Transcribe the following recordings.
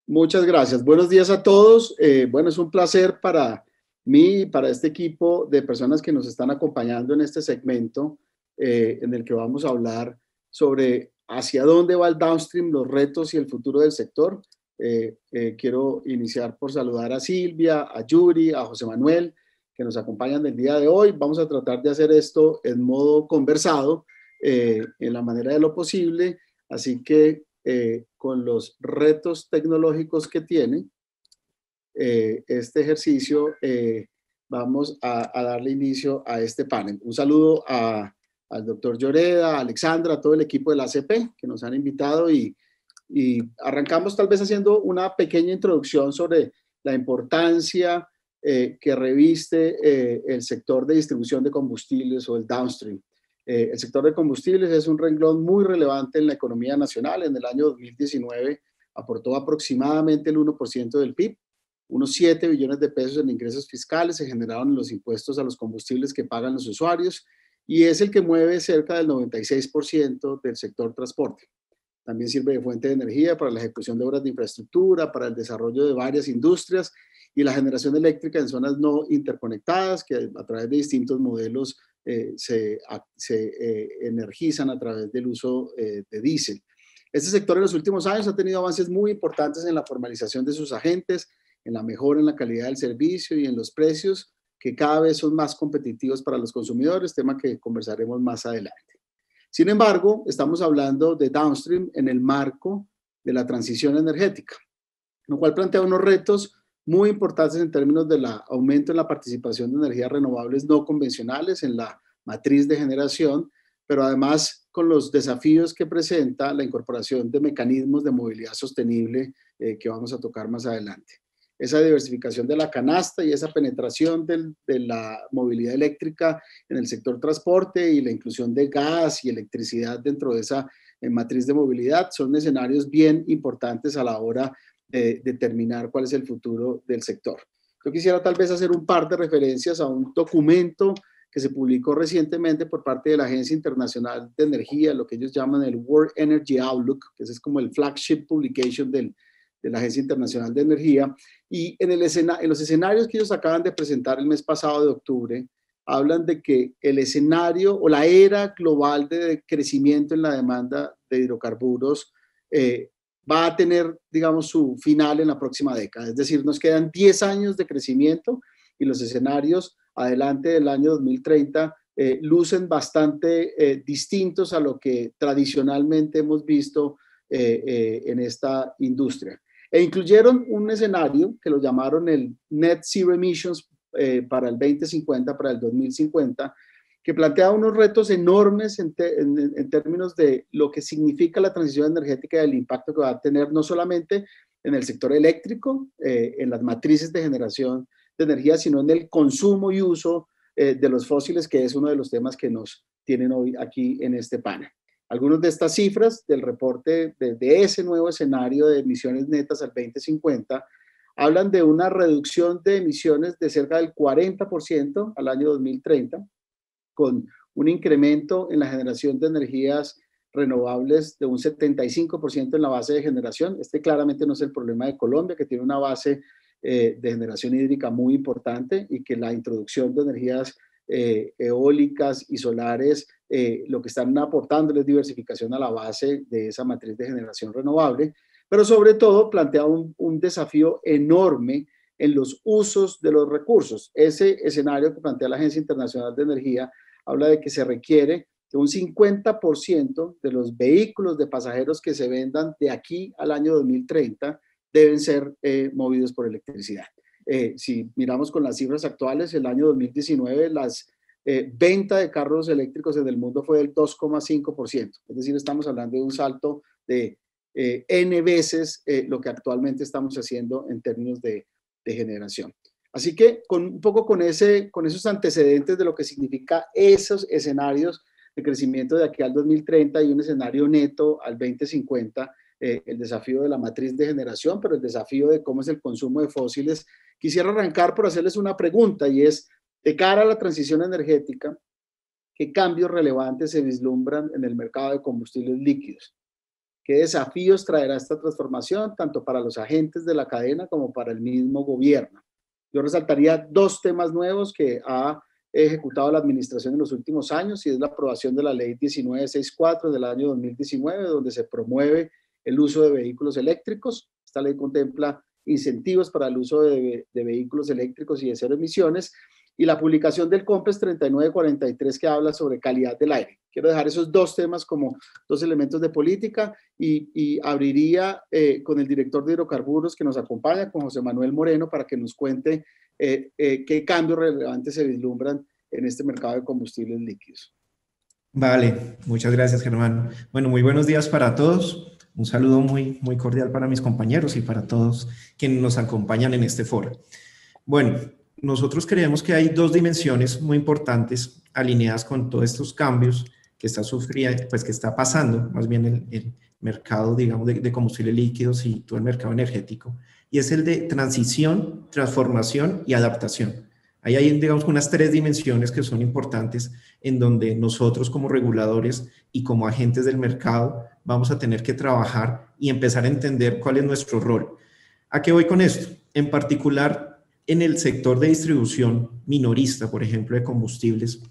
Muchas gracias. Buenos días a todos. Bueno, es un placer para mí y para este equipo de personas que nos están acompañando en este segmento en el que vamos a hablar sobre hacia dónde va el downstream, los retos y el futuro del sector. Quiero iniciar por saludar a Silvia, a Yuri, a José Manuel, que nos acompañan el día de hoy. Vamos a tratar de hacer esto en modo conversado, en la manera de lo posible. Así que con los retos tecnológicos que tiene este ejercicio, vamos a darle inicio a este panel. Un saludo al doctor Lloreda, a Alexandra, a todo el equipo de la ACP que nos han invitado y arrancamos tal vez haciendo una pequeña introducción sobre la importancia que reviste el sector de distribución de combustibles o el downstream. El sector de combustibles es un renglón muy relevante en la economía nacional. En el año 2019 aportó aproximadamente el 1% del PIB, unos 7 billones de pesos en ingresos fiscales se generaron en los impuestos a los combustibles que pagan los usuarios y es el que mueve cerca del 96% del sector transporte. También sirve de fuente de energía para la ejecución de obras de infraestructura, para el desarrollo de varias industrias y la generación eléctrica en zonas no interconectadas que a través de distintos modelos se energizan a través del uso de diésel. Este sector en los últimos años ha tenido avances muy importantes en la formalización de sus agentes, en la mejora en la calidad del servicio y en los precios que cada vez son más competitivos para los consumidores, tema que conversaremos más adelante. Sin embargo, estamos hablando de downstream en el marco de la transición energética, lo cual plantea unos retos muy importantes en términos del aumento en la participación de energías renovables no convencionales en la matriz de generación, pero además con los desafíos que presenta la incorporación de mecanismos de movilidad sostenible que vamos a tocar más adelante. Esa diversificación de la canasta y esa penetración de la movilidad eléctrica en el sector transporte y la inclusión de gas y electricidad dentro de esa matriz de movilidad son escenarios bien importantes a la hora de determinar cuál es el futuro del sector. Yo quisiera tal vez hacer un par de referencias a un documento que se publicó recientemente por parte de la Agencia Internacional de Energía, lo que ellos llaman el World Energy Outlook, que ese es como el flagship publication de la Agencia Internacional de Energía, y en los escenarios que ellos acaban de presentar el mes pasado de octubre, hablan de que el escenario o la era global de crecimiento en la demanda de hidrocarburos va a tener, digamos, su final en la próxima década. Es decir, nos quedan 10 años de crecimiento y los escenarios adelante del año 2030 lucen bastante distintos a lo que tradicionalmente hemos visto en esta industria. E incluyeron un escenario que lo llamaron el Net Zero Emissions para el 2050, para el 2050, que plantea unos retos enormes en términos de lo que significa la transición energética y el impacto que va a tener no solamente en el sector eléctrico, en las matrices de generación de energía, sino en el consumo y uso de los fósiles, que es uno de los temas que nos tienen hoy aquí en este panel. Algunas de estas cifras del reporte de ese nuevo escenario de emisiones netas al 2050 hablan de una reducción de emisiones de cerca del 40% al año 2030, con un incremento en la generación de energías renovables de un 75% en la base de generación. Este claramente no es el problema de Colombia, que tiene una base de generación hídrica muy importante y que la introducción de energías eólicas y solares lo que están aportando es diversificación a la base de esa matriz de generación renovable, pero sobre todo plantea un desafío enorme en los usos de los recursos. Ese escenario que plantea la Agencia Internacional de Energía habla de que se requiere que un 50% de los vehículos de pasajeros que se vendan de aquí al año 2030 deben ser movidos por electricidad. Si miramos con las cifras actuales, el año 2019 las venta de carros eléctricos en el mundo fue del 2,5%. Es decir, estamos hablando de un salto de N veces lo que actualmente estamos haciendo en términos de generación. Así que un poco con esos antecedentes de lo que significa esos escenarios de crecimiento de aquí al 2030 y un escenario neto al 2050, el desafío de la matriz de generación, pero el desafío de cómo es el consumo de fósiles, quisiera arrancar por hacerles una pregunta y es, de cara a la transición energética, ¿qué cambios relevantes se vislumbran en el mercado de combustibles líquidos? ¿Qué desafíos traerá esta transformación, tanto para los agentes de la cadena como para el mismo gobierno? Yo resaltaría dos temas nuevos que ha ejecutado la administración en los últimos años, y es la aprobación de la ley 1964 del año 2019, donde se promueve el uso de vehículos eléctricos. Esta ley contempla incentivos para el uso de vehículos eléctricos y de cero emisiones, y la publicación del COMPES 3943, que habla sobre calidad del aire. Quiero dejar esos dos temas como dos elementos de política, y abriría con el director de hidrocarburos que nos acompaña, con José Manuel Moreno, para que nos cuente qué cambios relevantes se vislumbran en este mercado de combustibles líquidos. Vale, muchas gracias, Germán. Bueno, muy buenos días para todos. Un saludo muy cordial para mis compañeros y para todos quienes nos acompañan en este foro. Bueno, nosotros creemos que hay dos dimensiones muy importantes alineadas con todos estos cambios que está sufriendo, pues que está pasando, más bien el mercado, digamos, de combustibles líquidos y todo el mercado energético, y es el de transición, transformación y adaptación. Ahí hay, digamos, unas tres dimensiones que son importantes, en donde nosotros como reguladores y como agentes del mercado vamos a tener que trabajar y empezar a entender cuál es nuestro rol. ¿A qué voy con esto? En particular, en el sector de distribución minorista, por ejemplo, de combustibles,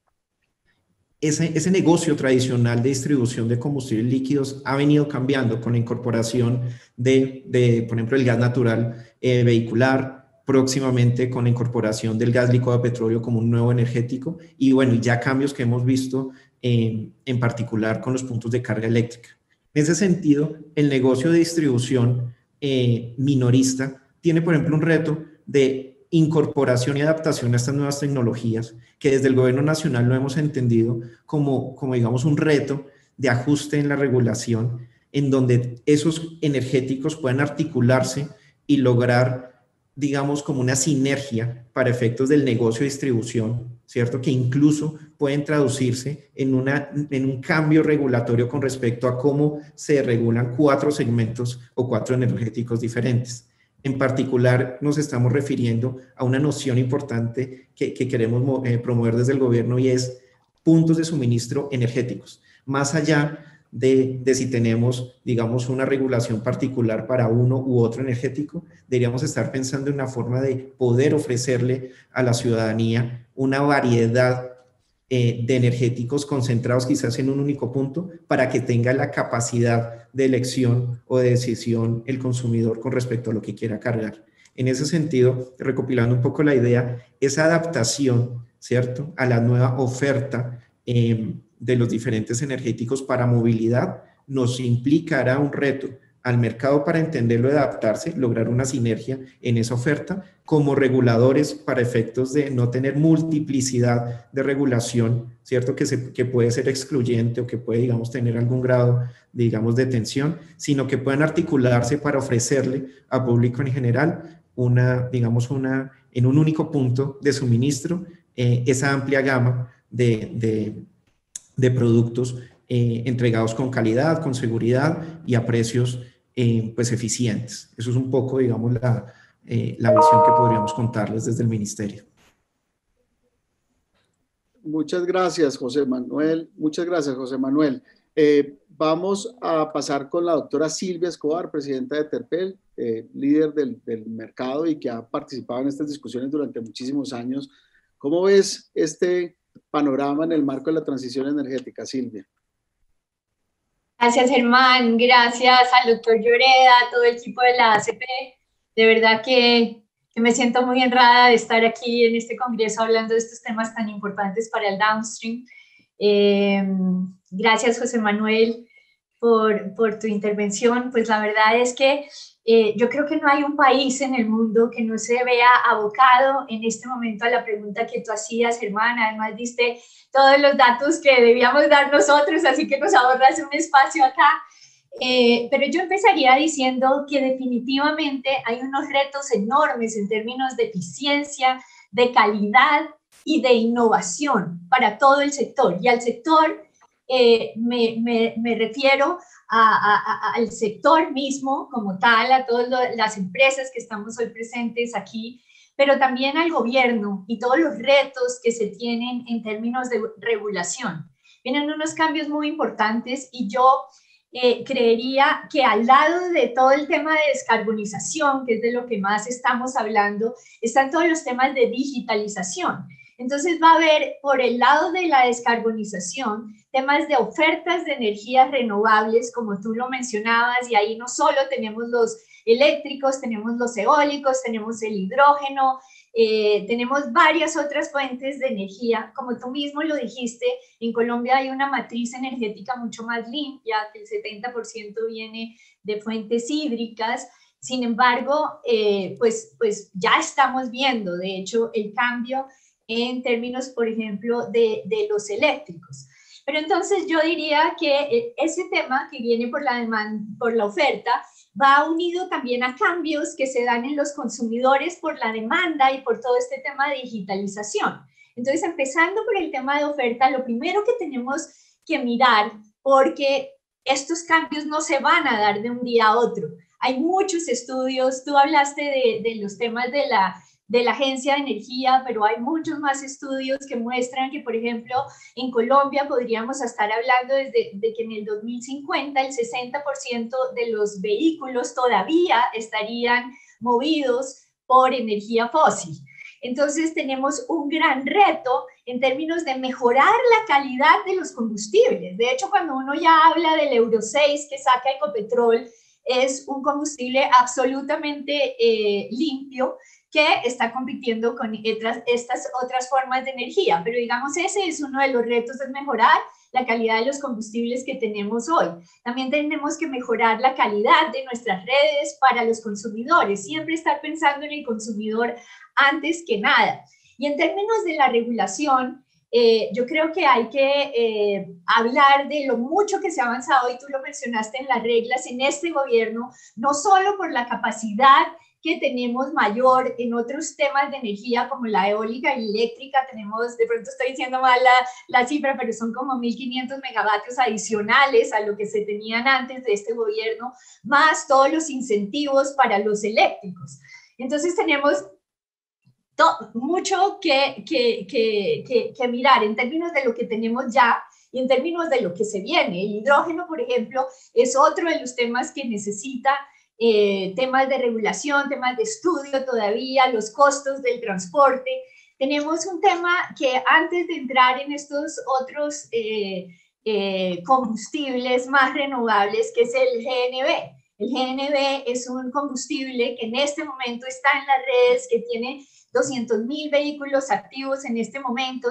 ese negocio tradicional de distribución de combustibles líquidos ha venido cambiando con la incorporación por ejemplo, el gas natural vehicular, próximamente con la incorporación del gas licuado de petróleo como un nuevo energético, y bueno, ya cambios que hemos visto en particular con los puntos de carga eléctrica. En ese sentido, el negocio de distribución minorista tiene, por ejemplo, un reto de incorporación y adaptación a estas nuevas tecnologías, que desde el gobierno nacional lo hemos entendido como digamos, un reto de ajuste en la regulación, en donde esos energéticos puedan articularse y lograr, digamos, como una sinergia para efectos del negocio de distribución, ¿cierto? Que incluso pueden traducirse en un cambio regulatorio con respecto a cómo se regulan 4 segmentos o 4 energéticos diferentes. En particular, nos estamos refiriendo a una noción importante que queremos promover desde el gobierno, y es puntos de suministro energéticos. Más allá de si tenemos, digamos, una regulación particular para uno u otro energético, deberíamos estar pensando en una forma de poder ofrecerle a la ciudadanía una variedad de energéticos concentrados quizás en un único punto, para que tenga la capacidad de elección o de decisión el consumidor con respecto a lo que quiera cargar. En ese sentido, recopilando un poco la idea, esa adaptación, ¿cierto?, a la nueva oferta de los diferentes energéticos para movilidad nos implicará un reto al mercado para entenderlo y adaptarse, lograr una sinergia en esa oferta como reguladores para efectos de no tener multiplicidad de regulación, ¿cierto? Que puede ser excluyente o que puede, digamos, tener algún grado, digamos, de tensión, sino que puedan articularse para ofrecerle al público en general en un único punto de suministro, esa amplia gama de productos entregados con calidad, con seguridad y a precios pues eficientes. Eso es un poco, digamos, la visión que podríamos contarles desde el ministerio. Muchas gracias, José Manuel. Muchas gracias, José Manuel. Vamos a pasar con la doctora Silvia Escobar, presidenta de Terpel, líder del mercado y que ha participado en estas discusiones durante muchísimos años. ¿Cómo ves este panorama en el marco de la transición energética, Silvia? Gracias, Germán. Gracias al doctor Lloreda, a todo el equipo de la ACP. De verdad que me siento muy honrada de estar aquí en este congreso hablando de estos temas tan importantes para el downstream. Gracias, José Manuel, por tu intervención. Pues la verdad es que yo creo que no hay un país en el mundo que no se vea abocado en este momento a la pregunta que tú hacías, Germán. Además diste todos los datos que debíamos dar nosotros, así que nos ahorras un espacio acá. Pero yo empezaría diciendo que definitivamente hay unos retos enormes en términos de eficiencia, de calidad y de innovación para todo el sector. Y al sector me refiero al sector mismo como tal, a todas las empresas que estamos hoy presentes aquí, pero también al gobierno y todos los retos que se tienen en términos de regulación. Vienen unos cambios muy importantes y yo creería que al lado de todo el tema de descarbonización, que es de lo que más estamos hablando, están todos los temas de digitalización. Entonces va a haber, por el lado de la descarbonización, temas de ofertas de energías renovables, como tú lo mencionabas, y ahí no solo tenemos los eléctricos, tenemos los eólicos, tenemos el hidrógeno, tenemos varias otras fuentes de energía. Como tú mismo lo dijiste, en Colombia hay una matriz energética mucho más limpia, que el 70% viene de fuentes hídricas. Sin embargo, pues ya estamos viendo, de hecho, el cambio en términos, por ejemplo, de los eléctricos. Pero entonces yo diría que ese tema que viene por la demanda, por la oferta, va unido también a cambios que se dan en los consumidores por la demanda y por todo este tema de digitalización. Entonces, empezando por el tema de oferta, lo primero que tenemos que mirar, porque estos cambios no se van a dar de un día a otro. Hay muchos estudios, tú hablaste de los temas de la Agencia de Energía, pero hay muchos más estudios que muestran que, por ejemplo, en Colombia podríamos estar hablando de que en el 2050 el 60% de los vehículos todavía estarían movidos por energía fósil. Entonces tenemos un gran reto en términos de mejorar la calidad de los combustibles. De hecho, cuando uno ya habla del Euro 6 que saca Ecopetrol, es un combustible absolutamente limpio, que está compitiendo con estas otras formas de energía. Pero digamos, ese es uno de los retos, es mejorar la calidad de los combustibles que tenemos hoy. También tenemos que mejorar la calidad de nuestras redes para los consumidores, siempre estar pensando en el consumidor antes que nada. Y en términos de la regulación, yo creo que hay que hablar de lo mucho que se ha avanzado, y tú lo mencionaste en las reglas en este gobierno, no solo por la capacidad que tenemos mayor en otros temas de energía como la eólica y eléctrica. Tenemos, de pronto estoy diciendo mal la cifra, pero son como 1.500 megavatios adicionales a lo que se tenían antes de este gobierno, más todos los incentivos para los eléctricos. Entonces tenemos mucho que mirar en términos de lo que tenemos ya y en términos de lo que se viene. El hidrógeno, por ejemplo, es otro de los temas que necesita temas de regulación, temas de estudio todavía, los costos del transporte. Tenemos un tema que antes de entrar en estos otros combustibles más renovables, que es el GNV. El GNV es un combustible que en este momento está en las redes, que tiene 200.000 vehículos activos en este momento,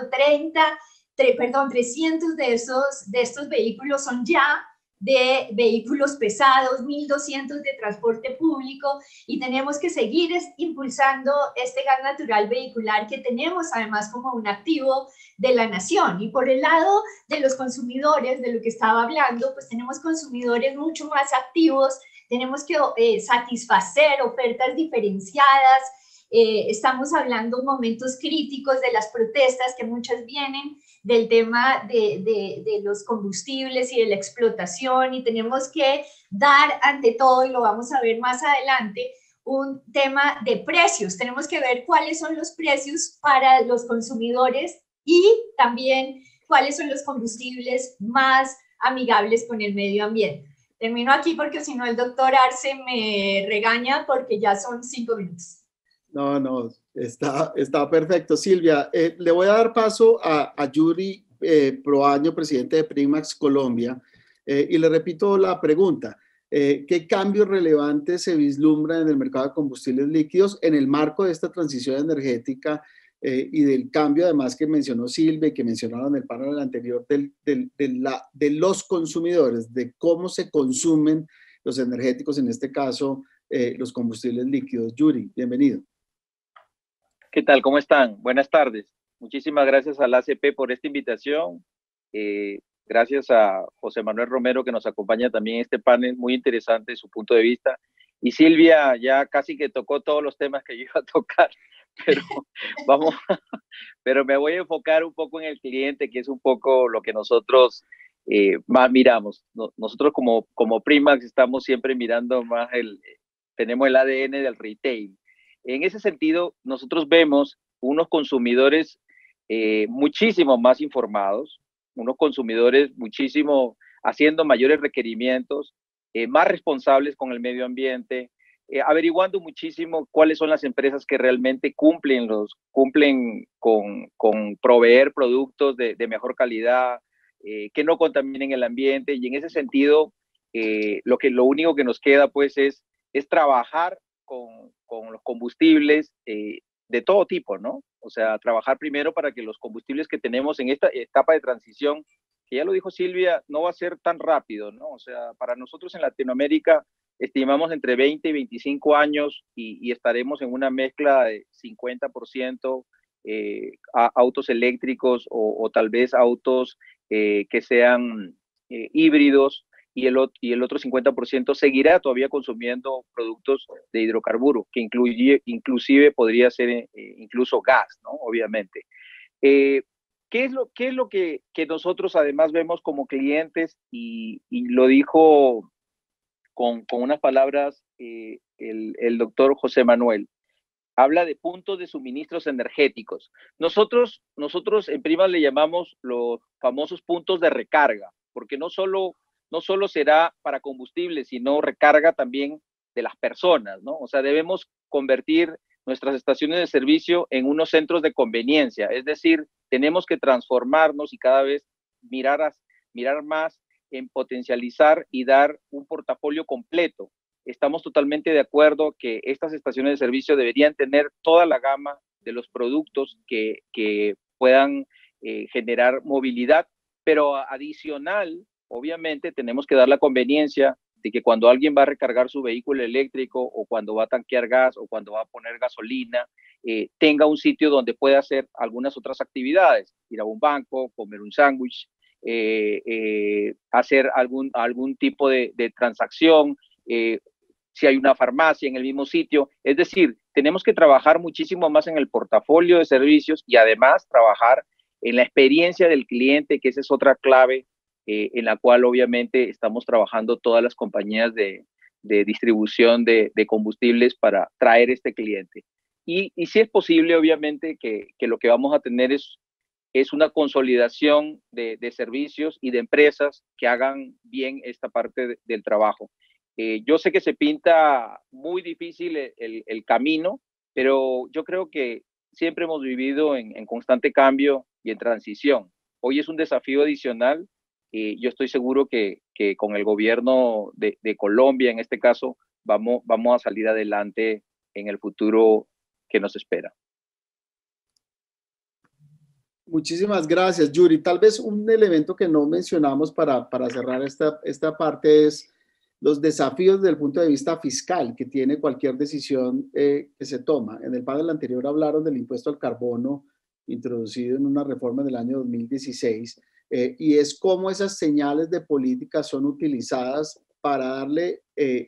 300 de estos vehículos son ya de vehículos pesados, 1.200 de transporte público, y tenemos que seguir impulsando este gas natural vehicular que tenemos además como un activo de la nación. Y por el lado de los consumidores, de lo que estaba hablando, pues tenemos consumidores mucho más activos, tenemos que satisfacer ofertas diferenciadas. Estamos hablando de momentos críticos de las protestas que muchas vienen del tema de los combustibles y de la explotación, y tenemos que dar ante todo, y lo vamos a ver más adelante, un tema de precios. Tenemos que ver cuáles son los precios para los consumidores y también cuáles son los combustibles más amigables con el medio ambiente. Termino aquí porque si no el doctor Arce me regaña porque ya son 5 minutos. No, está perfecto. Silvia, le voy a dar paso a Yuri Proaño, presidente de Primax Colombia, y le repito la pregunta. ¿Qué cambios relevantes se vislumbran en el mercado de combustibles líquidos en el marco de esta transición energética y del cambio además que mencionó Silvia y que mencionaron en el panel anterior de los consumidores, de cómo se consumen los energéticos, en este caso los combustibles líquidos? Yuri, bienvenido. ¿Qué tal? ¿Cómo están? Buenas tardes. Muchísimas gracias a la ACP por esta invitación. Gracias a José Manuel Romero, que nos acompaña también en este panel, muy interesante su punto de vista. Y Silvia ya casi que tocó todos los temas que yo iba a tocar, pero me voy a enfocar un poco en el cliente, que es un poco lo que nosotros más miramos. Nosotros como Primax estamos siempre mirando más tenemos el ADN del retail. En ese sentido, nosotros vemos unos consumidores muchísimo más informados, unos consumidores muchísimo haciendo mayores requerimientos, más responsables con el medio ambiente, averiguando muchísimo cuáles son las empresas que realmente cumplen con proveer productos de mejor calidad, que no contaminen el ambiente, y en ese sentido lo único que nos queda pues es trabajar con los combustibles de todo tipo, ¿no? O sea, trabajar primero para que los combustibles que tenemos en esta etapa de transición, que ya lo dijo Silvia, no va a ser tan rápido, ¿no? O sea, para nosotros en Latinoamérica estimamos entre 20 y 25 años y estaremos en una mezcla de 50% autos eléctricos o tal vez autos que sean híbridos, y el otro 50% seguirá todavía consumiendo productos de hidrocarburo, que inclusive podría ser incluso gas, ¿no? Obviamente. ¿Qué es lo que nosotros además vemos como clientes? Y lo dijo con unas palabras el doctor José Manuel. Habla de puntos de suministros energéticos. Nosotros en Prima le llamamos los famosos puntos de recarga, porque no solo será para combustible, sino recarga también de las personas, ¿no? O sea, debemos convertir nuestras estaciones de servicio en unos centros de conveniencia, es decir, tenemos que transformarnos y cada vez mirar más en potencializar y dar un portafolio completo. Estamos totalmente de acuerdo que estas estaciones de servicio deberían tener toda la gama de los productos que puedan generar movilidad, pero adicional, obviamente, tenemos que dar la conveniencia de que cuando alguien va a recargar su vehículo eléctrico o cuando va a tanquear gas o cuando va a poner gasolina, tenga un sitio donde pueda hacer algunas otras actividades, ir a un banco, comer un sándwich, hacer algún tipo de transacción, si hay una farmacia en el mismo sitio. Es decir, tenemos que trabajar muchísimo más en el portafolio de servicios y además trabajar en la experiencia del cliente, que esa es otra clave en la cual obviamente estamos trabajando todas las compañías de distribución de combustibles para traer este cliente. Y si es posible, obviamente, que lo que vamos a tener es una consolidación de servicios y de empresas que hagan bien esta parte del trabajo. Yo sé que se pinta muy difícil el camino, pero yo creo que siempre hemos vivido en constante cambio y en transición. Hoy es un desafío adicional. Yo estoy seguro que con el gobierno de Colombia, en este caso, vamos a salir adelante en el futuro que nos espera. Muchísimas gracias, Yuri. Tal vez un elemento que no mencionamos para cerrar esta parte es los desafíos desde el punto de vista fiscal que tiene cualquier decisión que se toma. En el panel anterior hablaron del impuesto al carbono introducido en una reforma del año 2016 y es cómo esas señales de política son utilizadas para darle,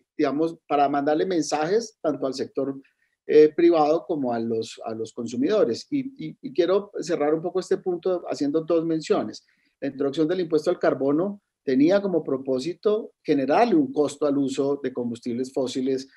para mandarle mensajes tanto al sector privado como a los consumidores. Y quiero cerrar un poco este punto haciendo dos menciones. La introducción del impuesto al carbono tenía como propósito generarle un costo al uso de combustibles fósiles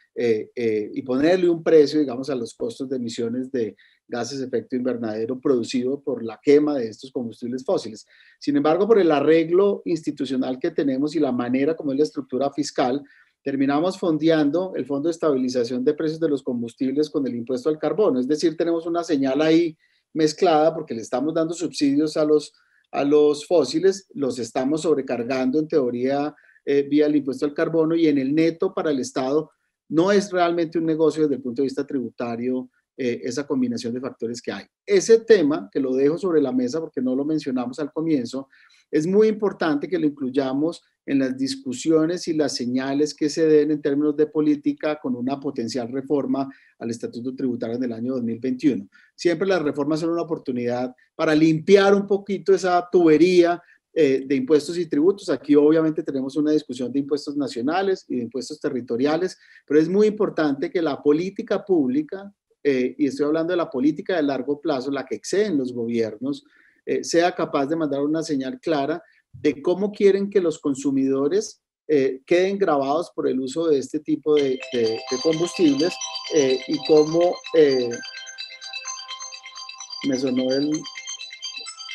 y ponerle un precio, digamos, a los costos de emisiones de gases de efecto invernadero producido por la quema de estos combustibles fósiles. Sin embargo, por el arreglo institucional que tenemos y la manera como es la estructura fiscal, terminamos fondeando el Fondo de Estabilización de Precios de los Combustibles con el impuesto al carbono. Es decir, tenemos una señal ahí mezclada porque le estamos dando subsidios a los fósiles, los estamos sobrecargando en teoría vía el impuesto al carbono y en el neto para el Estado no es realmente un negocio desde el punto de vista tributario esa combinación de factores que hay. Ese tema, que lo dejo sobre la mesa porque no lo mencionamos al comienzo, es muy importante que lo incluyamos en las discusiones y las señales que se den en términos de política con una potencial reforma al Estatuto Tributario en el año 2021. Siempre las reformas son una oportunidad para limpiar un poquito esa tubería de impuestos y tributos. Aquí obviamente tenemos una discusión de impuestos nacionales y de impuestos territoriales, pero es muy importante que la política pública, y estoy hablando de la política de largo plazo, la que exceden los gobiernos, sea capaz de mandar una señal clara de cómo quieren que los consumidores queden grabados por el uso de este tipo de combustibles y cómo me sonó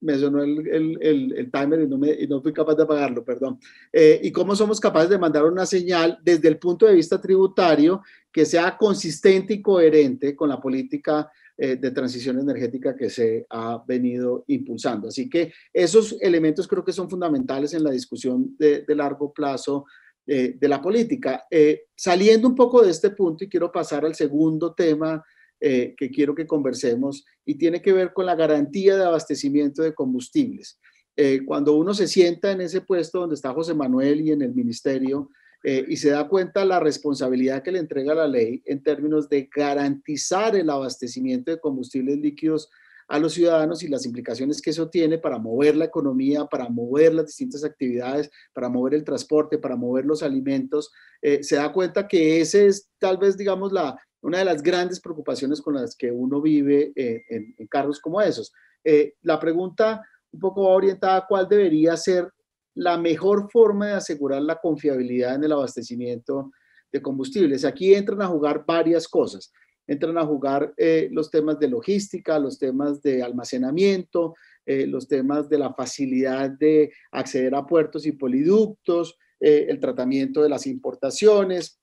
me sonó el timer y no fui capaz de apagarlo, perdón. Y cómo somos capaces de mandar una señal desde el punto de vista tributario que sea consistente y coherente con la política de transición energética que se ha venido impulsando. Así que esos elementos creo que son fundamentales en la discusión de largo plazo de la política. Saliendo un poco de este punto, y quiero pasar al segundo tema que quiero que conversemos, y tiene que ver con la garantía de abastecimiento de combustibles. Cuando uno se sienta en ese puesto donde está José Manuel y en el ministerio, y se da cuenta la responsabilidad que le entrega la ley en términos de garantizar el abastecimiento de combustibles líquidos a los ciudadanos y las implicaciones que eso tiene para mover la economía, para mover las distintas actividades, para mover el transporte, para mover los alimentos, se da cuenta que ese es tal vez, digamos, una de las grandes preocupaciones con las que uno vive en cargos como esos. La pregunta un poco orientada a cuál debería ser la mejor forma de asegurar la confiabilidad en el abastecimiento de combustibles. Aquí entran a jugar varias cosas. Entran a jugar los temas de logística, los temas de almacenamiento, los temas de la facilidad de acceder a puertos y poliductos, el tratamiento de las importaciones,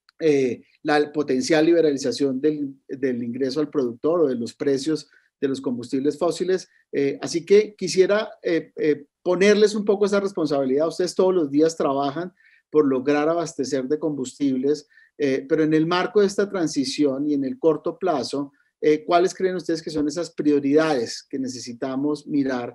la potencial liberalización del ingreso al productor o de los precios de los combustibles fósiles. Así que quisiera ponerles un poco esa responsabilidad. Ustedes todos los días trabajan por lograr abastecer de combustibles, pero en el marco de esta transición y en el corto plazo, ¿cuáles creen ustedes que son esas prioridades que necesitamos mirar?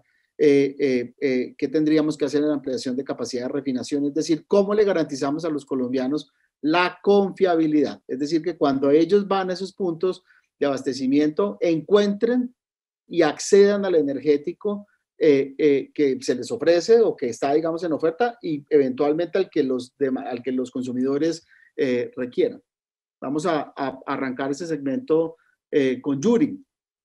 ¿Qué tendríamos que hacer en la ampliación de capacidad de refinación? Es decir, ¿cómo le garantizamos a los colombianos la confiabilidad? Es decir, que cuando ellos van a esos puntos de abastecimiento, encuentren y accedan al energético que se les ofrece o que está, digamos, en oferta, y eventualmente al que los consumidores requieran. Vamos a arrancar ese segmento con Yuri.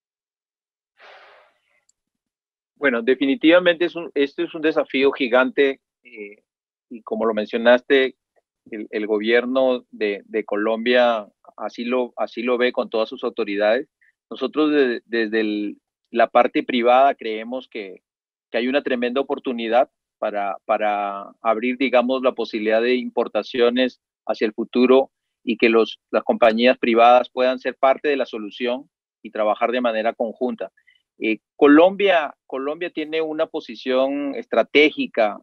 Bueno, definitivamente este es un desafío gigante y como lo mencionaste, el gobierno de Colombia así lo ve con todas sus autoridades. Nosotros desde la parte privada creemos que hay una tremenda oportunidad para abrir, digamos, la posibilidad de importaciones hacia el futuro y que las compañías privadas puedan ser parte de la solución y trabajar de manera conjunta. Colombia tiene una posición estratégica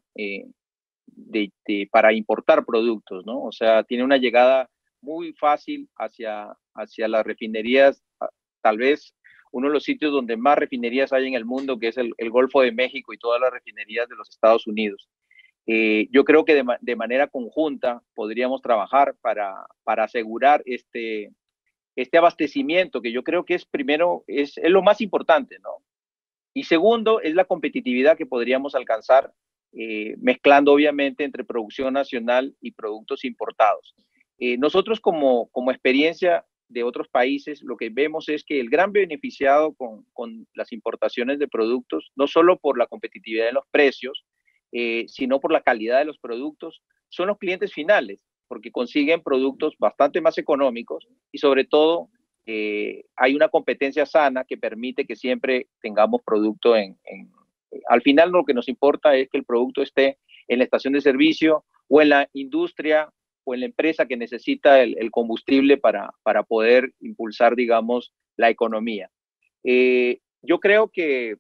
para importar productos, ¿no? O sea, tiene una llegada muy fácil hacia las refinerías, tal vez uno de los sitios donde más refinerías hay en el mundo, que es el Golfo de México y todas las refinerías de los Estados Unidos. Yo creo que de manera conjunta podríamos trabajar para asegurar este abastecimiento, que yo creo que es lo más importante, ¿no? Y segundo, es la competitividad que podríamos alcanzar mezclando obviamente entre producción nacional y productos importados. Nosotros como experiencia de otros países, lo que vemos es que el gran beneficiado con las importaciones de productos, no solo por la competitividad de los precios, sino por la calidad de los productos, son los clientes finales, porque consiguen productos bastante más económicos y sobre todo hay una competencia sana que permite que siempre tengamos producto al final lo que nos importa es que el producto esté en la estación de servicio o en la industria o en la empresa que necesita el combustible para poder impulsar, digamos, la economía. Yo creo que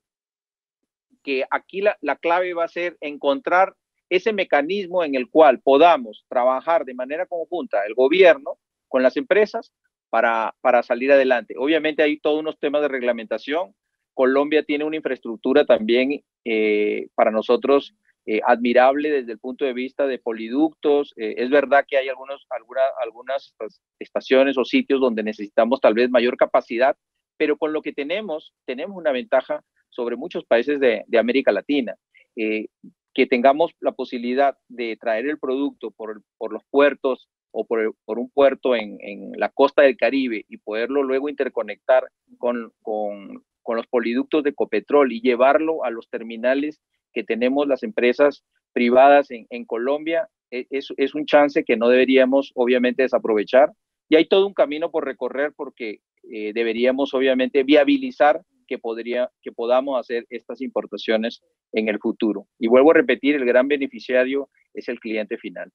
aquí la clave va a ser encontrar ese mecanismo en el cual podamos trabajar de manera conjunta el gobierno con las empresas para salir adelante. Obviamente hay todos unos temas de reglamentación. Colombia tiene una infraestructura también para nosotros admirable desde el punto de vista de poliductos. Es verdad que hay algunas estaciones o sitios donde necesitamos tal vez mayor capacidad, pero con lo que tenemos una ventaja sobre muchos países de América Latina. Que tengamos la posibilidad de traer el producto por los puertos o por un puerto en la costa del Caribe y poderlo luego interconectar con los poliductos de Ecopetrol y llevarlo a los terminales que tenemos las empresas privadas en Colombia, es un chance que no deberíamos obviamente desaprovechar. Y hay todo un camino por recorrer porque deberíamos obviamente viabilizar que podamos hacer estas importaciones en el futuro. Y vuelvo a repetir, el gran beneficiario es el cliente final.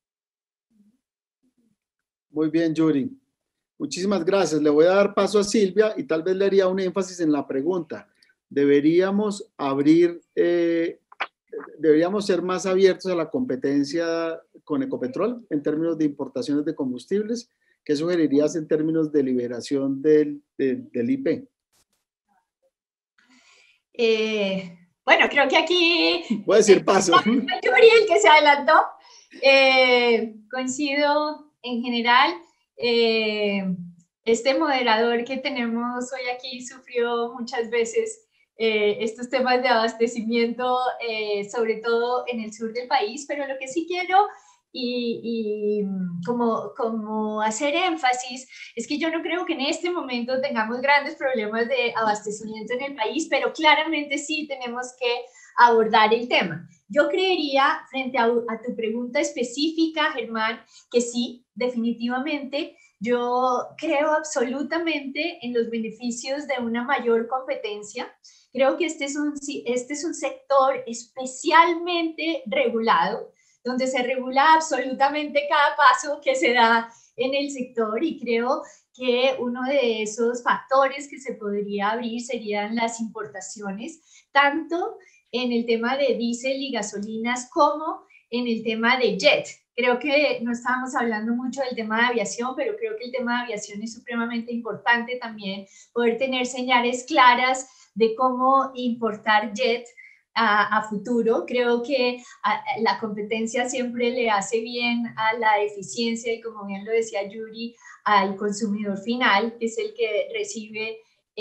Muy bien, Yuri. Muchísimas gracias. Le voy a dar paso a Silvia y tal vez le haría un énfasis en la pregunta. Deberíamos deberíamos ser más abiertos a la competencia con Ecopetrol en términos de importaciones de combustibles. ¿Qué sugerirías en términos de liberación del IP? Bueno, creo que aquí... Voy a decir paso. Yuri, el que se adelantó. Coincido en general. Este moderador que tenemos hoy aquí sufrió muchas veces estos temas de abastecimiento, sobre todo en el sur del país, pero lo que sí quiero y como hacer énfasis es que yo no creo que en este momento tengamos grandes problemas de abastecimiento en el país, pero claramente sí tenemos que abordar el tema. Yo creería, frente a tu pregunta específica, Germán, que sí, definitivamente, yo creo absolutamente en los beneficios de una mayor competencia. Creo que este es un sector especialmente regulado, donde se regula absolutamente cada paso que se da en el sector, y creo que uno de esos factores que se podría abrir serían las importaciones, tanto en el tema de diésel y gasolinas como en el tema de jet. Creo que no estábamos hablando mucho del tema de aviación, pero creo que el tema de aviación es supremamente importante también, poder tener señales claras de cómo importar jet a futuro. Creo que la competencia siempre le hace bien a la eficiencia y, como bien lo decía Yuri, al consumidor final, que es el que recibe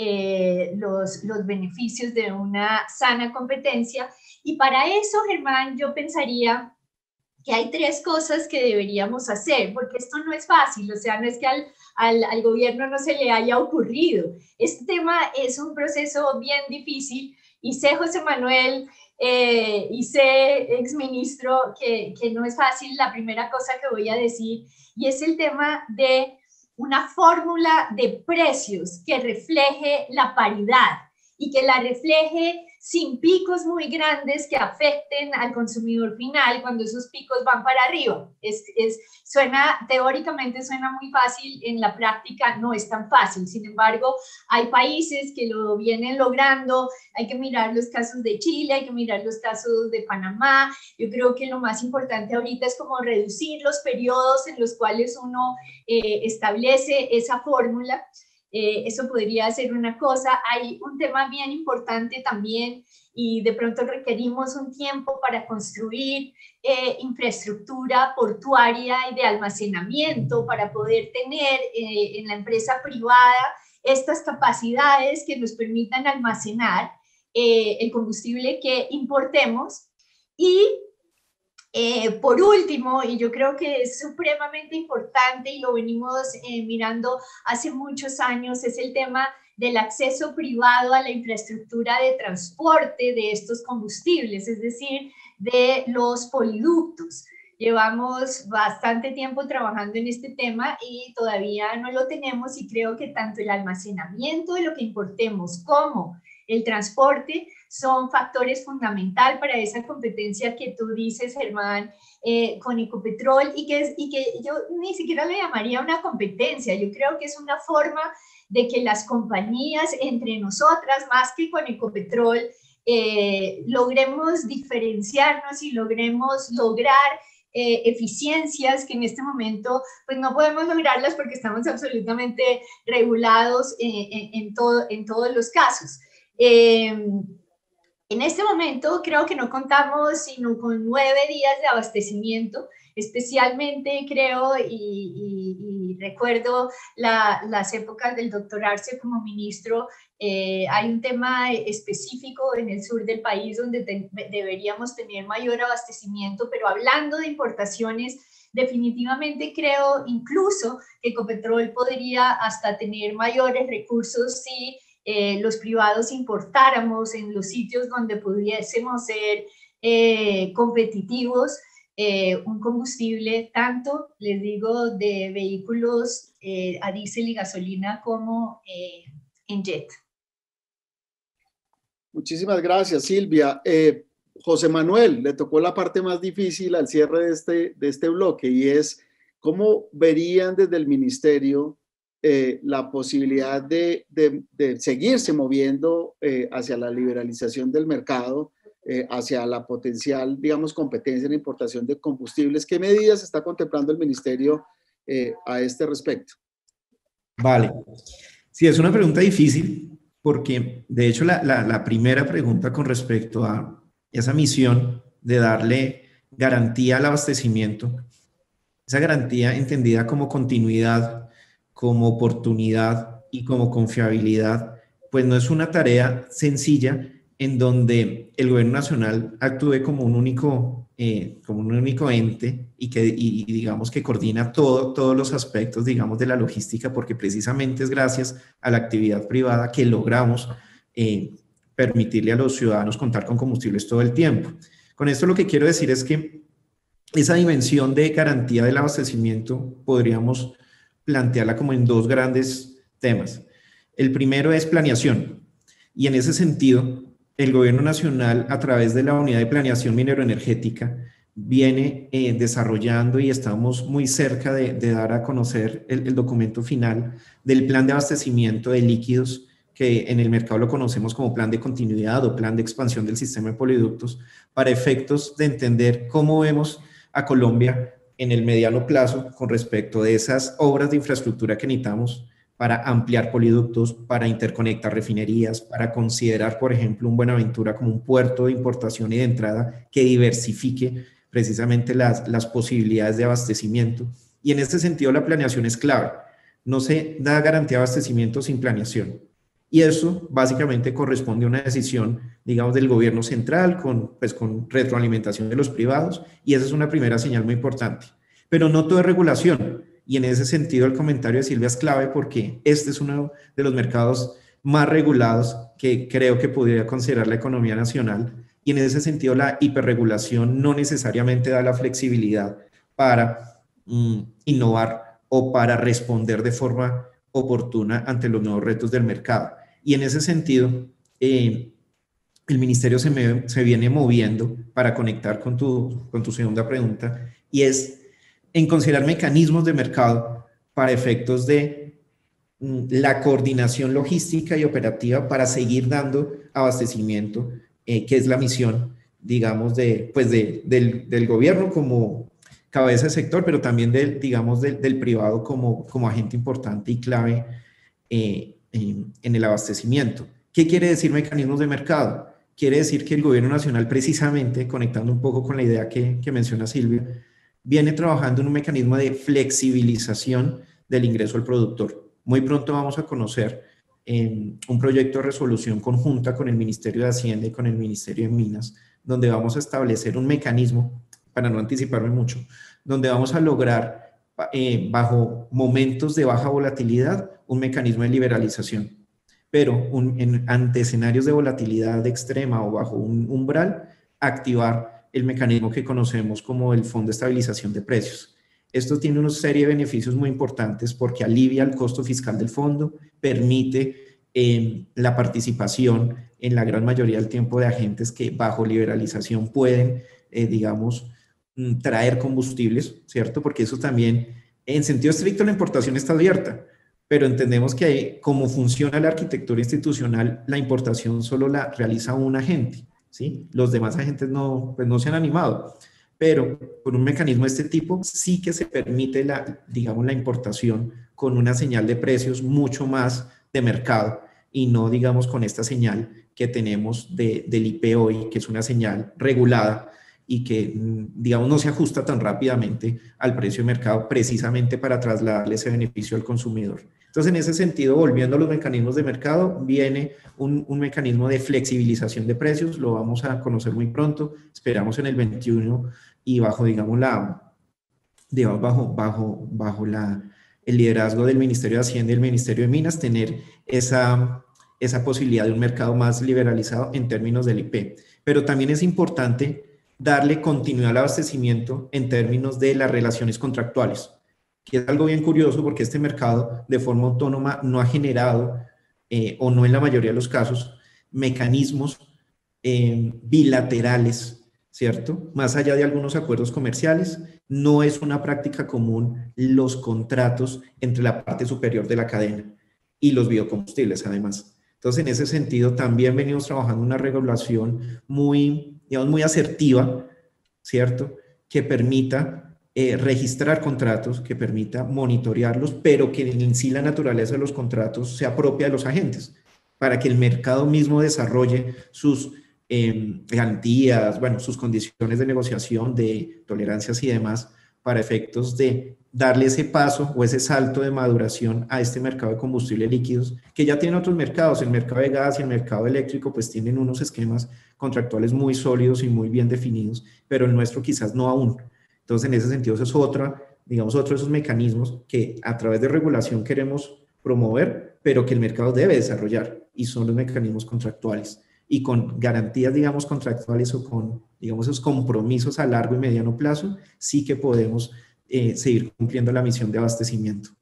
los beneficios de una sana competencia. Y para eso, Germán, yo pensaría que hay tres cosas que deberíamos hacer, porque esto no es fácil, o sea, no es que al gobierno no se le haya ocurrido. Este tema es un proceso bien difícil, y sé, José Manuel, y sé, exministro, que no es fácil la primera cosa que voy a decir, y es el tema de una fórmula de precios que refleje la paridad y que la refleje sin picos muy grandes que afecten al consumidor final cuando esos picos van para arriba. Teóricamente suena muy fácil, en la práctica no es tan fácil. Sin embargo, hay países que lo vienen logrando. Hay que mirar los casos de Chile, hay que mirar los casos de Panamá. Yo creo que lo más importante ahorita es como reducir los periodos en los cuales uno establece esa fórmula. Eso podría ser una cosa. Hay un tema bien importante también, y de pronto requerimos un tiempo para construir infraestructura portuaria y de almacenamiento para poder tener en la empresa privada estas capacidades que nos permitan almacenar el combustible que importemos. Y por último, y yo creo que es supremamente importante y lo venimos mirando hace muchos años, es el tema del acceso privado a la infraestructura de transporte de estos combustibles, es decir, de los poliductos. Llevamos bastante tiempo trabajando en este tema y todavía no lo tenemos, y creo que tanto el almacenamiento de lo que importemos como el transporte son factores fundamentales para esa competencia que tú dices, Germán, con Ecopetrol, y que yo ni siquiera le llamaría una competencia. Yo creo que es una forma de que las compañías entre nosotras, más que con Ecopetrol, logremos diferenciarnos y logremos lograr eficiencias que en este momento pues no podemos lograrlas porque estamos absolutamente regulados en todos los casos. En este momento creo que no contamos sino con 9 días de abastecimiento, especialmente creo y recuerdo las épocas del doctor Arce como ministro. Hay un tema específico en el sur del país donde deberíamos tener mayor abastecimiento, pero hablando de importaciones, definitivamente creo incluso que Ecopetrol podría hasta tener mayores recursos si los privados importáramos en los sitios donde pudiésemos ser competitivos un combustible, tanto, les digo, de vehículos a diésel y gasolina como en jet. Muchísimas gracias, Silvia. José Manuel, le tocó la parte más difícil al cierre de este bloque y es cómo verían desde el ministerio la posibilidad de seguirse moviendo hacia la liberalización del mercado, hacia la potencial, digamos, competencia en la importación de combustibles. ¿Qué medidas está contemplando el ministerio a este respecto? Vale. Sí, es una pregunta difícil porque, de hecho, la primera pregunta con respecto a esa misión de darle garantía al abastecimiento, esa garantía entendida como continuidad, como oportunidad y como confiabilidad, pues no es una tarea sencilla en donde el gobierno nacional actúe como un único ente y digamos que coordina todos los aspectos, digamos, de la logística, porque precisamente es gracias a la actividad privada que logramos permitirle a los ciudadanos contar con combustibles todo el tiempo. Con esto lo que quiero decir es que esa dimensión de garantía del abastecimiento podríamos plantearla como en dos grandes temas. El primero es planeación, y en ese sentido, el gobierno nacional, a través de la unidad de planeación mineroenergética, viene desarrollando y estamos muy cerca de dar a conocer el documento final del plan de abastecimiento de líquidos, que en el mercado lo conocemos como plan de continuidad o plan de expansión del sistema de poliductos, para efectos de entender cómo vemos a Colombia en el mediano plazo con respecto de esas obras de infraestructura que necesitamos para ampliar poliductos, para interconectar refinerías, para considerar, por ejemplo, un Buenaventura como un puerto de importación y de entrada que diversifique precisamente las posibilidades de abastecimiento. Y en este sentido la planeación es clave. No se da garantía de abastecimiento sin planeación. Y eso básicamente corresponde a una decisión, digamos, del gobierno central con retroalimentación de los privados, y esa es una primera señal muy importante. Pero no todo es regulación, y en ese sentido el comentario de Silvia es clave porque este es uno de los mercados más regulados que creo que podría considerar la economía nacional, y en ese sentido la hiperregulación no necesariamente da la flexibilidad para innovar o para responder de forma oportuna ante los nuevos retos del mercado. Y en ese sentido, el ministerio se viene moviendo para conectar con tu segunda pregunta, y es en considerar mecanismos de mercado para efectos de la coordinación logística y operativa para seguir dando abastecimiento, que es la misión, digamos, del gobierno como cabeza de sector, pero también del privado como agente importante y clave en el abastecimiento. ¿Qué quiere decir mecanismos de mercado? Quiere decir que el gobierno nacional, precisamente, conectando un poco con la idea que menciona Silvia, viene trabajando en un mecanismo de flexibilización del ingreso al productor. Muy pronto vamos a conocer un proyecto de resolución conjunta con el Ministerio de Hacienda y con el Ministerio de Minas, donde vamos a establecer un mecanismo, para no anticiparme mucho, donde vamos a lograr, bajo momentos de baja volatilidad, un mecanismo de liberalización. Pero ante escenarios de volatilidad extrema o bajo un umbral, activar el mecanismo que conocemos como el Fondo de Estabilización de Precios. Esto tiene una serie de beneficios muy importantes porque alivia el costo fiscal del fondo, permite la participación en la gran mayoría del tiempo de agentes que bajo liberalización pueden, digamos, traer combustibles, ¿cierto? Porque eso también, en sentido estricto, la importación está abierta, pero entendemos que como funciona la arquitectura institucional, la importación solo la realiza un agente, ¿sí? Los demás agentes no se han animado, pero con un mecanismo de este tipo sí que se permite digamos, la importación con una señal de precios mucho más de mercado y no, digamos, con esta señal que tenemos del IP hoy, que es una señal regulada y que, digamos, no se ajusta tan rápidamente al precio de mercado precisamente para trasladarle ese beneficio al consumidor. Entonces, en ese sentido, volviendo a los mecanismos de mercado, viene un mecanismo de flexibilización de precios, lo vamos a conocer muy pronto, esperamos en el 21 y bajo, digamos, el liderazgo del Ministerio de Hacienda y el Ministerio de Minas, tener esa posibilidad de un mercado más liberalizado en términos del IP. Pero también es importante darle continuidad al abastecimiento en términos de las relaciones contractuales, que es algo bien curioso porque este mercado de forma autónoma no ha generado, o no en la mayoría de los casos, mecanismos bilaterales, ¿cierto? Más allá de algunos acuerdos comerciales, no es una práctica común los contratos entre la parte superior de la cadena y los biocombustibles, además. Entonces, en ese sentido, también venimos trabajando una regulación muy, digamos, muy asertiva, ¿cierto? Que permita registrar contratos, que permita monitorearlos, pero que en sí la naturaleza de los contratos sea propia de los agentes, para que el mercado mismo desarrolle sus garantías, bueno, sus condiciones de negociación, de tolerancias y demás, para efectos de darle ese paso o ese salto de maduración a este mercado de combustibles líquidos, que ya tiene otros mercados. El mercado de gas y el mercado eléctrico pues tienen unos esquemas contractuales muy sólidos y muy bien definidos, pero el nuestro quizás no aún. Entonces, en ese sentido, eso es digamos, otro de esos mecanismos que a través de regulación queremos promover, pero que el mercado debe desarrollar, y son los mecanismos contractuales. Y con garantías, digamos, contractuales o con, digamos, esos compromisos a largo y mediano plazo, sí que podemos seguir cumpliendo la misión de abastecimiento.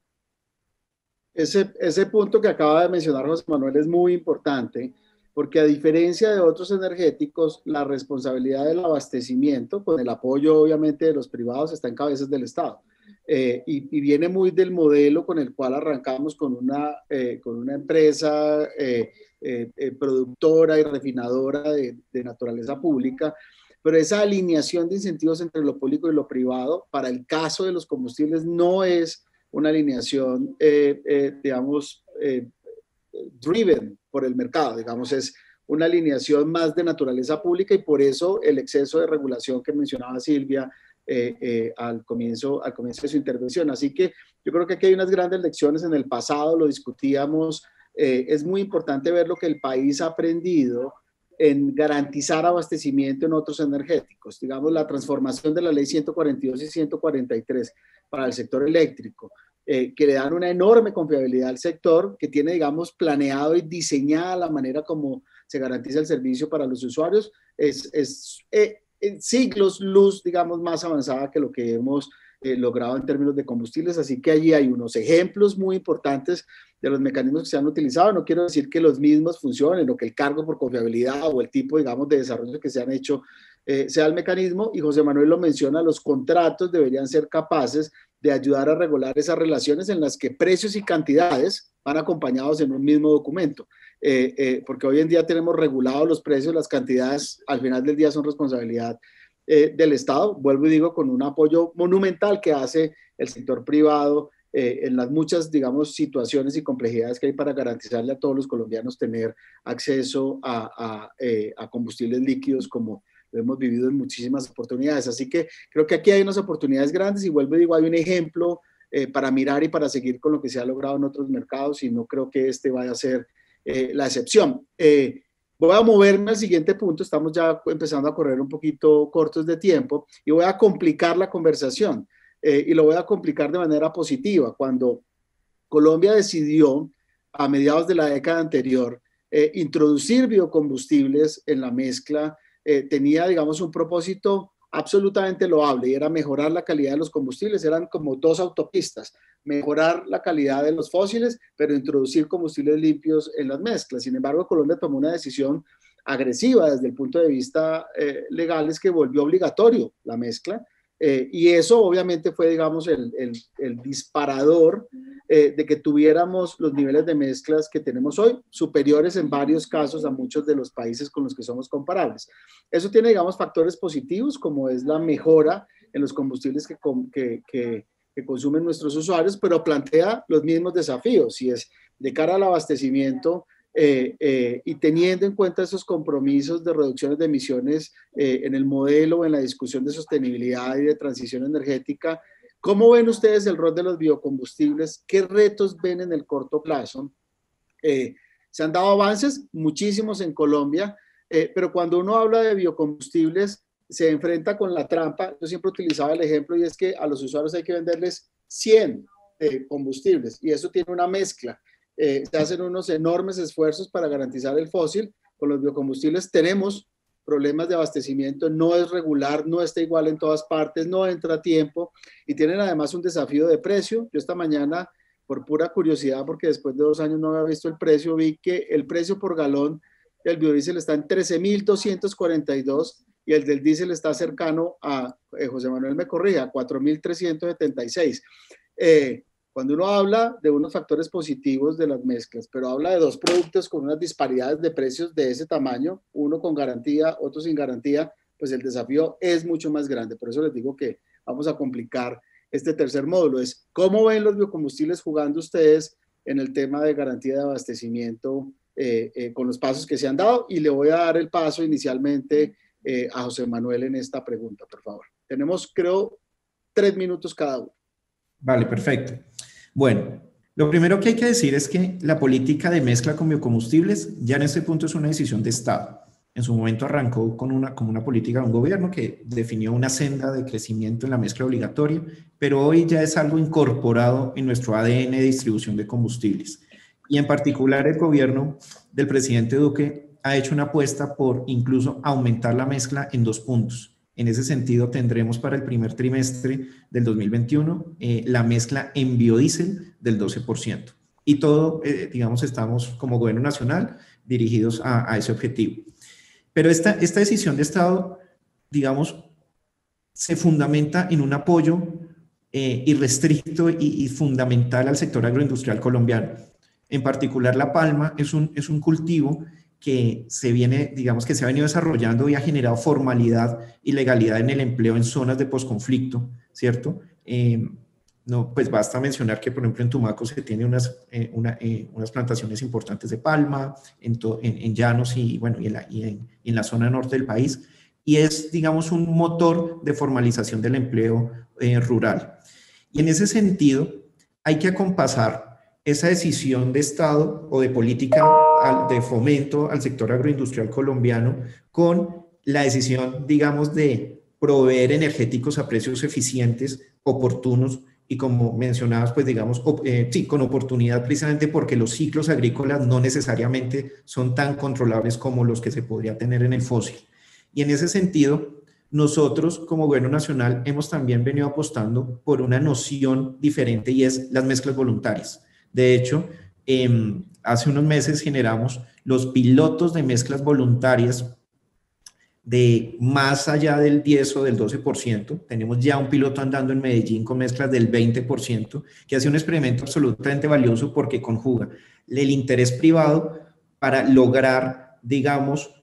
Ese punto que acaba de mencionar José Manuel es muy importante, porque a diferencia de otros energéticos, la responsabilidad del abastecimiento, con el apoyo obviamente de los privados, está en cabezas del Estado. Y viene muy del modelo con el cual arrancamos con una empresa productora y refinadora de naturaleza pública, pero esa alineación de incentivos entre lo público y lo privado, para el caso de los combustibles, no es una alineación, digamos, driven por el mercado, digamos, es una alineación más de naturaleza pública, y por eso el exceso de regulación que mencionaba Silvia al comienzo de su intervención. Así que yo creo que aquí hay unas grandes lecciones. En el pasado lo discutíamos, es muy importante ver lo que el país ha aprendido en garantizar abastecimiento en otros energéticos. Digamos, la transformación de la ley 142 y 143 para el sector eléctrico, que le dan una enorme confiabilidad al sector, que tiene, digamos, planeado y diseñada la manera como se garantiza el servicio para los usuarios, es siglos luz, digamos, más avanzada que lo que hemos logrado en términos de combustibles. Así que allí hay unos ejemplos muy importantes de los mecanismos que se han utilizado. No quiero decir que los mismos funcionen o que el cargo por confiabilidad o el tipo, digamos, de desarrollo que se han hecho sea el mecanismo, y José Manuel lo menciona, los contratos deberían ser capaces de ayudar a regular esas relaciones en las que precios y cantidades van acompañados en un mismo documento, porque hoy en día tenemos regulados los precios, las cantidades al final del día son responsabilidad del Estado, vuelvo y digo, con un apoyo monumental que hace el sector privado en las muchas, digamos, situaciones y complejidades que hay para garantizarle a todos los colombianos tener acceso a combustibles líquidos, como lo hemos vivido en muchísimas oportunidades. Así que creo que aquí hay unas oportunidades grandes, y vuelvo y digo, hay un ejemplo para mirar y para seguir con lo que se ha logrado en otros mercados, y no creo que este vaya a ser la excepción. Voy a moverme al siguiente punto. Estamos ya empezando a correr un poquito cortos de tiempo, y voy a complicar la conversación, y lo voy a complicar de manera positiva. Cuando Colombia decidió a mediados de la década anterior introducir biocombustibles en la mezcla, tenía, digamos, un propósito absolutamente loable, y era mejorar la calidad de los combustibles. Eran como dos autopistas: mejorar la calidad de los fósiles, pero introducir combustibles limpios en las mezclas. Sin embargo, Colombia tomó una decisión agresiva desde el punto de vista legal, es que volvió obligatorio la mezcla, y eso obviamente fue, digamos, el disparador de que tuviéramos los niveles de mezclas que tenemos hoy, superiores en varios casos a muchos de los países con los que somos comparables. Eso tiene, digamos, factores positivos, como es la mejora en los combustibles que consumen nuestros usuarios, pero plantea los mismos desafíos, y es de cara al abastecimiento, y teniendo en cuenta esos compromisos de reducciones de emisiones en el modelo, en la discusión de sostenibilidad y de transición energética. ¿Cómo ven ustedes el rol de los biocombustibles? ¿Qué retos ven en el corto plazo? Se han dado avances, muchísimos en Colombia, pero cuando uno habla de biocombustibles se enfrenta con la trampa. Yo siempre utilizaba el ejemplo, y es que a los usuarios hay que venderles 100 combustibles, y eso tiene una mezcla. Se hacen unos enormes esfuerzos para garantizar el fósil. Con los biocombustibles tenemos problemas de abastecimiento, no es regular, no está igual en todas partes, no entra a tiempo, y tienen además un desafío de precio. Yo esta mañana, por pura curiosidad, porque después de 2 años no había visto el precio, vi que el precio por galón el biodiesel está en 13.242 y el del diésel está cercano a, José Manuel me corrija, 4.376. Cuando uno habla de unos factores positivos de las mezclas, pero habla de dos productos con unas disparidades de precios de ese tamaño, uno con garantía, otro sin garantía, pues el desafío es mucho más grande. Por eso les digo que vamos a complicar este tercer módulo. Es cómo ven los biocombustibles jugando ustedes en el tema de garantía de abastecimiento con los pasos que se han dado, y le voy a dar el paso inicialmente a José Manuel en esta pregunta, por favor. Tenemos, creo, 3 minutos cada uno. Vale, perfecto. Bueno, lo primero que hay que decir es que la política de mezcla con biocombustibles ya en este punto es una decisión de Estado. En su momento arrancó como una política de un gobierno que definió una senda de crecimiento en la mezcla obligatoria, pero hoy ya es algo incorporado en nuestro ADN de distribución de combustibles. Y en particular el gobierno del presidente Duque ha hecho una apuesta por incluso aumentar la mezcla en 2 puntos. En ese sentido, tendremos para el primer trimestre del 2021 la mezcla en biodiesel del 12%. Y todo, digamos, estamos como gobierno nacional dirigidos a ese objetivo. Pero esta decisión de Estado, digamos, se fundamenta en un apoyo irrestricto y fundamental al sector agroindustrial colombiano. En particular, la palma es un cultivo que se viene, digamos que se ha venido desarrollando y ha generado formalidad y legalidad en el empleo en zonas de posconflicto, ¿cierto? No, pues basta mencionar que, por ejemplo, en Tumaco se tiene unas plantaciones importantes de palma, en llanos y en la zona norte del país, y es, digamos, un motor de formalización del empleo rural. Y en ese sentido, hay que acompasar esa decisión de Estado o de política de fomento al sector agroindustrial colombiano con la decisión, digamos, de proveer energéticos a precios eficientes, oportunos y, como mencionabas, pues digamos, sí, con oportunidad, precisamente porque los ciclos agrícolas no necesariamente son tan controlables como los que se podría tener en el fósil. Y en ese sentido, nosotros como gobierno nacional hemos también venido apostando por una noción diferente, y es las mezclas voluntarias. De hecho, hace unos meses generamos los pilotos de mezclas voluntarias de más allá del 10 o del 12%. Tenemos ya un piloto andando en Medellín con mezclas del 20%, que hace un experimento absolutamente valioso porque conjuga el interés privado para lograr, digamos,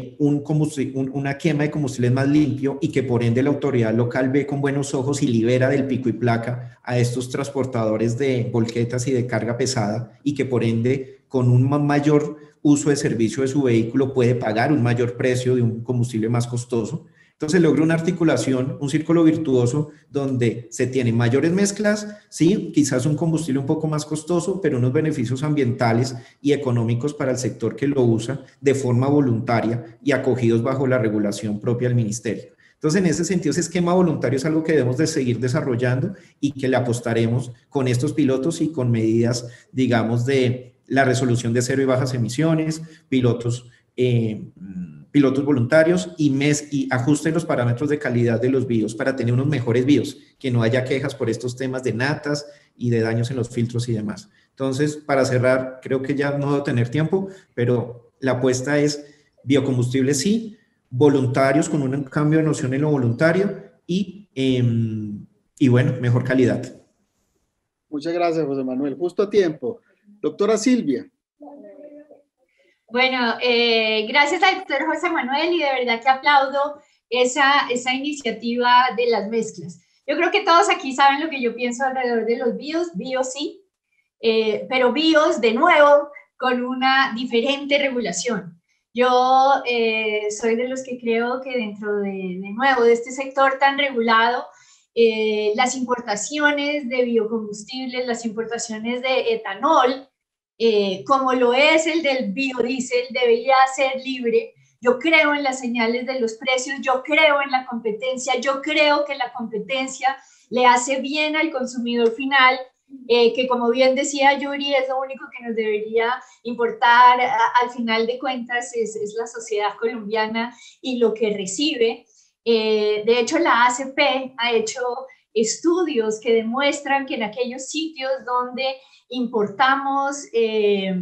una quema de combustibles más limpio, y que por ende la autoridad local ve con buenos ojos y libera del pico y placa a estos transportadores de volquetas y de carga pesada, y que por ende con un mayor uso de servicio de su vehículo puede pagar un mayor precio de un combustible más costoso. Entonces logra una articulación, un círculo virtuoso donde se tienen mayores mezclas, sí, quizás un combustible un poco más costoso, pero unos beneficios ambientales y económicos para el sector que lo usa de forma voluntaria y acogidos bajo la regulación propia del ministerio. Entonces, en ese sentido, ese esquema voluntario es algo que debemos de seguir desarrollando y que le apostaremos con estos pilotos y con medidas, digamos, de la resolución de cero y bajas emisiones, pilotos voluntarios y ajuste los parámetros de calidad de los BIOS para tener unos mejores BIOS, que no haya quejas por estos temas de natas y de daños en los filtros y demás. Entonces, para cerrar, creo que ya no debo tener tiempo, pero la apuesta es biocombustibles sí, voluntarios con un cambio de noción en lo voluntario y bueno, mejor calidad. Muchas gracias, José Manuel. Justo a tiempo. Doctora Silvia. Bueno, gracias al doctor José Manuel, y de verdad que aplaudo esa iniciativa de las mezclas. Yo creo que todos aquí saben lo que yo pienso alrededor de los BIOS sí, pero BIOS de nuevo con una diferente regulación. Yo soy de los que creo que dentro de nuevo de este sector tan regulado, las importaciones de biocombustibles, las importaciones de etanol, como lo es el del biodiesel, debería ser libre. Yo creo en las señales de los precios, yo creo en la competencia, yo creo que la competencia le hace bien al consumidor final, que como bien decía Yuri, es lo único que nos debería importar al final de cuentas, es la sociedad colombiana y lo que recibe. De hecho, la ACP ha hecho estudios que demuestran que en aquellos sitios donde importamos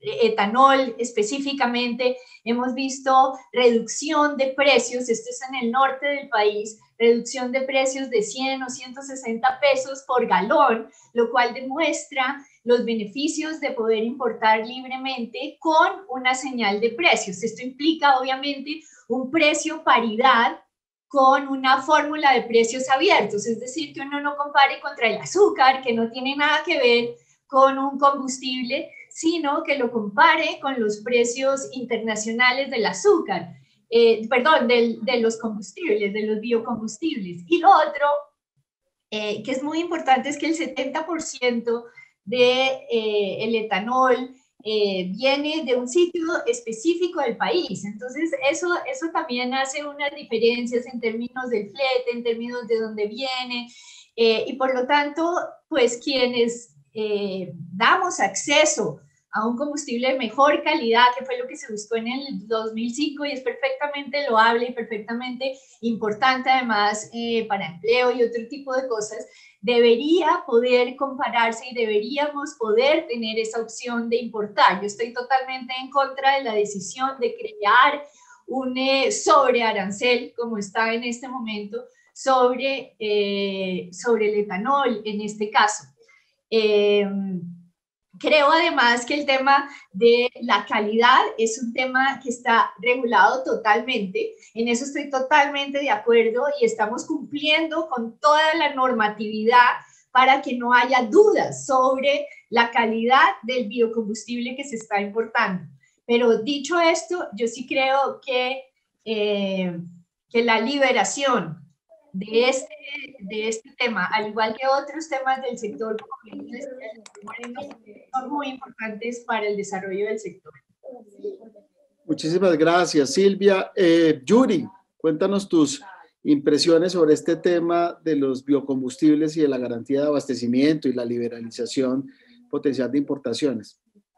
etanol específicamente, hemos visto reducción de precios, esto es en el norte del país, reducción de precios de 100 o 160 pesos por galón, lo cual demuestra los beneficios de poder importar libremente con una señal de precios. Esto implica obviamente un precio paridad con una fórmula de precios abiertos, es decir, que uno no compare contra el azúcar, que no tiene nada que ver con un combustible, sino que lo compare con los precios internacionales del azúcar, de los combustibles, de los biocombustibles. Y lo otro, que es muy importante, es que el 70% del etanol viene de un sitio específico del país. Entonces, eso también hace unas diferencias en términos del flete, en términos de dónde viene, y por lo tanto, pues quienes damos acceso a un combustible de mejor calidad, que fue lo que se buscó en el 2005 y es perfectamente loable y perfectamente importante además para empleo y otro tipo de cosas, debería poder compararse y deberíamos poder tener esa opción de importar. Yo estoy totalmente en contra de la decisión de crear un sobrearancel, como está en este momento, sobre el etanol en este caso. Creo además que el tema de la calidad es un tema que está regulado totalmente, en eso estoy totalmente de acuerdo y estamos cumpliendo con toda la normatividad para que no haya dudas sobre la calidad del biocombustible que se está importando. Pero dicho esto, yo sí creo que la liberación de este tema, al igual que otros temas del sector, son muy importantes para el desarrollo del sector. Muchísimas gracias, Silvia. Yuri, cuéntanos tus impresiones sobre este tema de los biocombustibles y de la garantía de abastecimiento y la liberalización potencial de importaciones.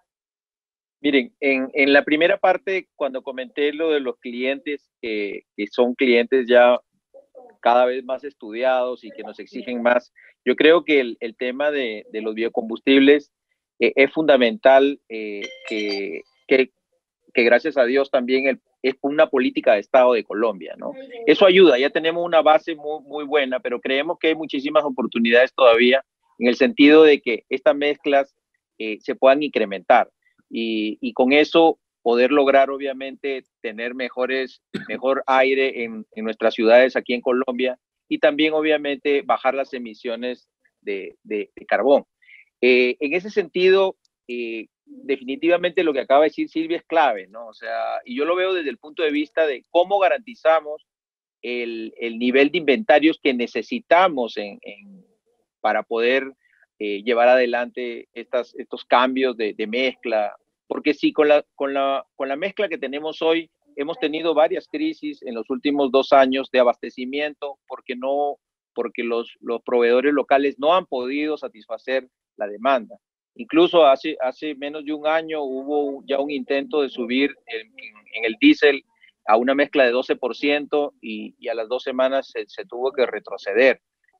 Miren, en la primera parte, cuando comenté lo de los clientes, que son clientes ya cada vez más estudiados y que nos exigen más, yo creo que el tema de los biocombustibles es fundamental, que gracias a Dios también es una política de Estado de Colombia, ¿no? Eso ayuda, ya tenemos una base muy, muy buena, pero creemos que hay muchísimas oportunidades todavía en el sentido de que estas mezclas se puedan incrementar y con eso poder lograr obviamente tener mejor aire en nuestras ciudades aquí en Colombia y también obviamente bajar las emisiones de carbón. En ese sentido, definitivamente lo que acaba de decir Silvia es clave, ¿no? O sea, y yo lo veo desde el punto de vista de cómo garantizamos el nivel de inventarios que necesitamos para poder llevar adelante estos cambios de mezcla. Porque sí, con la mezcla que tenemos hoy, hemos tenido varias crisis en los últimos 2 años de abastecimiento porque los proveedores locales no han podido satisfacer la demanda. Incluso hace menos de un año hubo ya un intento de subir en el diésel a una mezcla de 12% y a las 2 semanas se tuvo que retroceder.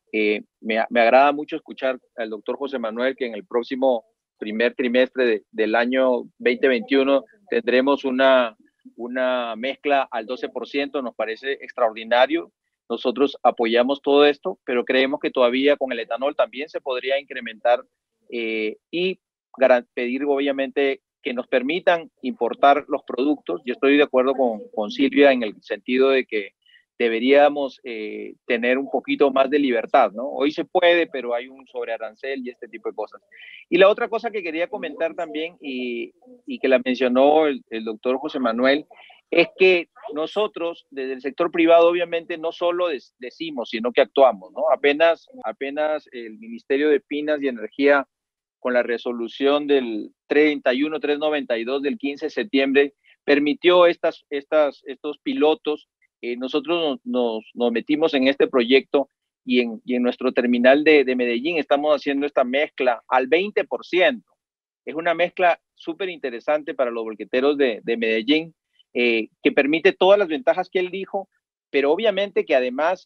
Me agrada mucho escuchar al doctor José Manuel que en el próximo primer trimestre del año 2021 tendremos una mezcla al 12%, nos parece extraordinario. Nosotros apoyamos todo esto, pero creemos que todavía con el etanol también se podría incrementar y pedir obviamente que nos permitan importar los productos. Yo estoy de acuerdo con Silvia en el sentido de que deberíamos tener un poquito más de libertad, ¿no? Hoy se puede, pero hay un sobrearancel y este tipo de cosas. Y la otra cosa que quería comentar también y que la mencionó el doctor José Manuel, es que nosotros desde el sector privado obviamente no solo decimos, sino que actuamos, ¿no? Apenas el Ministerio de Minas y Energía con la resolución del 31392 del 15 de septiembre permitió estos pilotos. Nosotros nos metimos en este proyecto y en nuestro terminal de Medellín estamos haciendo esta mezcla al 20%. Es una mezcla súper interesante para los volqueteros de Medellín, que permite todas las ventajas que él dijo, pero obviamente que además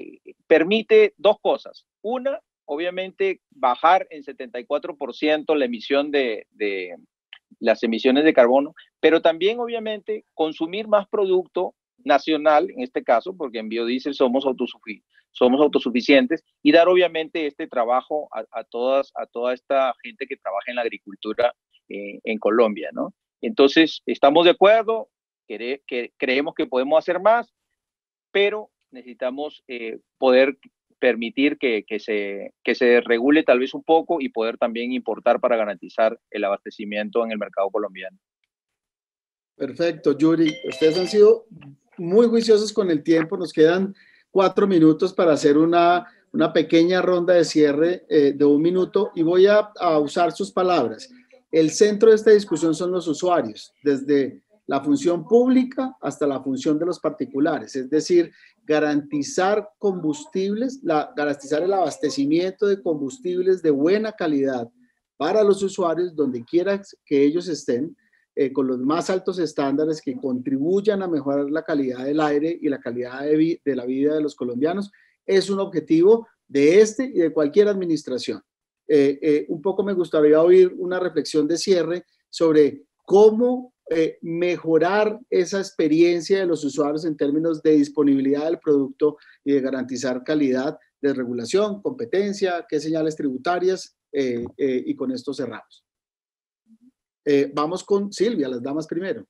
permite 2 cosas. Una, obviamente bajar en 74% la emisión de las emisiones de carbono, pero también obviamente consumir más producto nacional, en este caso, porque en biodiesel somos autosuficientes, y dar obviamente este trabajo a toda esta gente que trabaja en la agricultura en Colombia, ¿no? Entonces, estamos de acuerdo, creemos que podemos hacer más, pero necesitamos poder permitir que se regule tal vez un poco y poder también importar para garantizar el abastecimiento en el mercado colombiano. Perfecto, Yuri. Ustedes han sido muy juiciosos con el tiempo. Nos quedan 4 minutos para hacer una pequeña ronda de cierre de 1 minuto y voy a usar sus palabras. El centro de esta discusión son los usuarios, desde la función pública hasta la función de los particulares, es decir, garantizar combustibles, garantizar el abastecimiento de combustibles de buena calidad para los usuarios donde quiera que ellos estén, con los más altos estándares que contribuyan a mejorar la calidad del aire y la calidad de la vida de los colombianos, es un objetivo de este y de cualquier administración. Un poco me gustaría oír una reflexión de cierre sobre cómo mejorar esa experiencia de los usuarios en términos de disponibilidad del producto y de garantizar calidad, de regulación, competencia, qué señales tributarias, y con esto cerramos. Vamos con Silvia, las damas primero.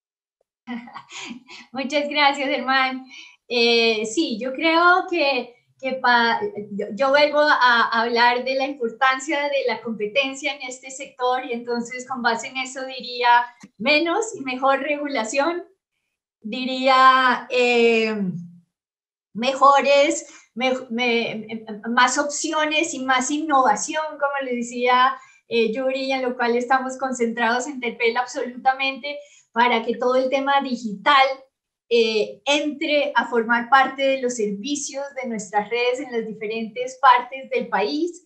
Muchas gracias, Germán. Sí, yo creo que yo vuelvo a hablar de la importancia de la competencia en este sector y entonces con base en eso diría menos y mejor regulación, diría más opciones y más innovación, como le decía Yuri, en lo cual estamos concentrados en Terpel absolutamente para que todo el tema digital entre a formar parte de los servicios de nuestras redes en las diferentes partes del país,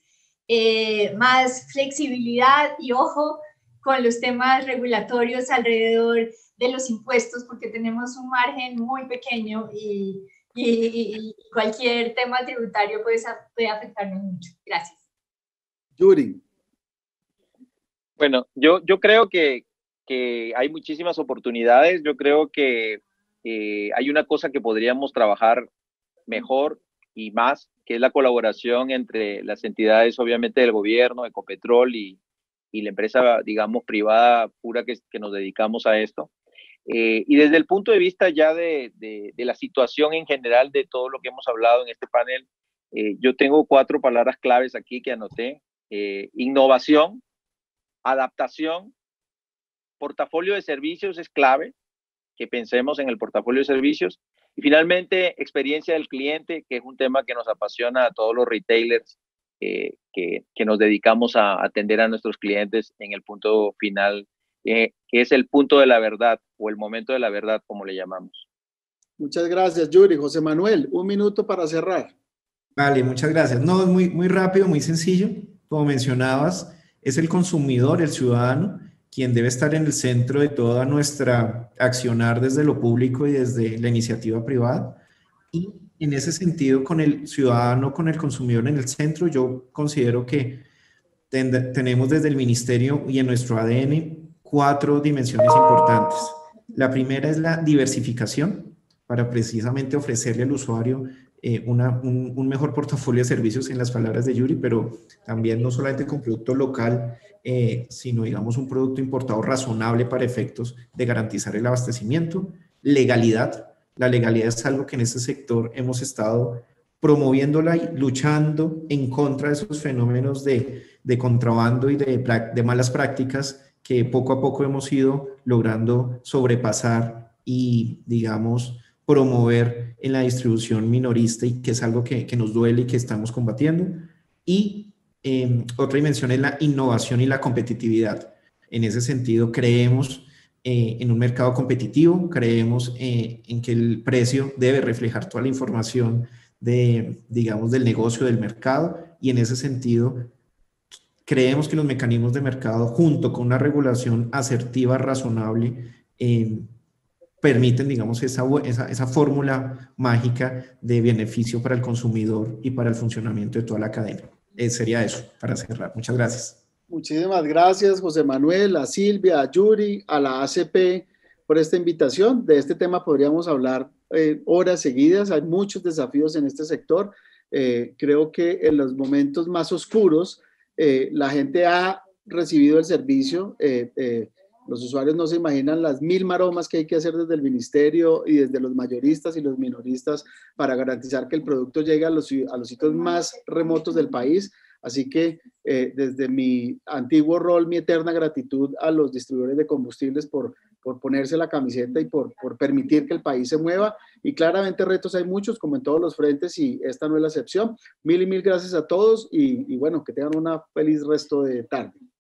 más flexibilidad y ojo con los temas regulatorios alrededor de los impuestos, porque tenemos un margen muy pequeño y cualquier tema tributario puede afectarnos mucho. Gracias. Yuri. Bueno, yo creo que hay muchísimas oportunidades. Yo creo que hay una cosa que podríamos trabajar mejor y más, que es la colaboración entre las entidades, obviamente, del gobierno, Ecopetrol y la empresa, digamos, privada pura que nos dedicamos a esto. Y desde el punto de vista ya de la situación en general de todo lo que hemos hablado en este panel, yo tengo 4 palabras claves aquí que anoté. Innovación, adaptación, portafolio de servicios es clave, que pensemos en el portafolio de servicios, y finalmente experiencia del cliente, que es un tema que nos apasiona a todos los retailers que nos dedicamos a atender a nuestros clientes en el punto final, que es el punto de la verdad o el momento de la verdad, como le llamamos. Muchas gracias, Yuri. José Manuel, 1 minuto para cerrar. Vale, muchas gracias. No, es muy rápido, muy sencillo. Como mencionabas, es el consumidor, el ciudadano, quien debe estar en el centro de toda nuestra accionar desde lo público y desde la iniciativa privada. Y en ese sentido, con el ciudadano, con el consumidor en el centro, yo considero que tenemos desde el ministerio y en nuestro ADN 4 dimensiones importantes. La primera es la diversificación, para precisamente ofrecerle al usuario un mejor portafolio de servicios, en las palabras de Yuri, pero también no solamente con producto local, sino, digamos, un producto importado razonable para efectos de garantizar el abastecimiento. Legalidad. La legalidad es algo que en este sector hemos estado promoviéndola y luchando en contra de esos fenómenos de contrabando y de malas prácticas que poco a poco hemos ido logrando sobrepasar y, digamos, promover en la distribución minorista, y que es algo que nos duele y que estamos combatiendo. Y otra dimensión es la innovación y la competitividad. En ese sentido, creemos en un mercado competitivo, creemos en que el precio debe reflejar toda la información digamos, del negocio, del mercado, y en ese sentido creemos que los mecanismos de mercado, junto con una regulación asertiva, razonable, permiten, digamos, esa fórmula mágica de beneficio para el consumidor y para el funcionamiento de toda la cadena. Sería eso, para cerrar. Muchas gracias. Muchísimas gracias, José Manuel, a Silvia, a Yuri, a la ACP por esta invitación. De este tema podríamos hablar horas seguidas. Hay muchos desafíos en este sector. Creo que en los momentos más oscuros la gente ha recibido el servicio. Los usuarios no se imaginan las 1000 maromas que hay que hacer desde el ministerio y desde los mayoristas y los minoristas para garantizar que el producto llegue a los sitios más remotos del país. Así que desde mi antiguo rol, mi eterna gratitud a los distribuidores de combustibles por ponerse la camiseta y por permitir que el país se mueva. Y claramente retos hay muchos, como en todos los frentes, y esta no es la excepción. Mil y mil gracias a todos y bueno, que tengan una feliz resto de tarde.